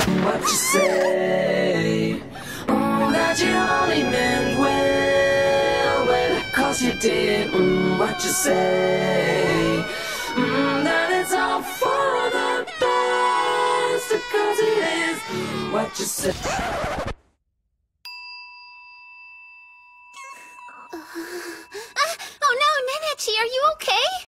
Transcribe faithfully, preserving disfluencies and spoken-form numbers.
what you say. Oh, that you only meant well, well, cause you did, mm, what you say. Mm, that it's all for the best, cause it is what you say. Uh, oh no, Nenechi, are you okay?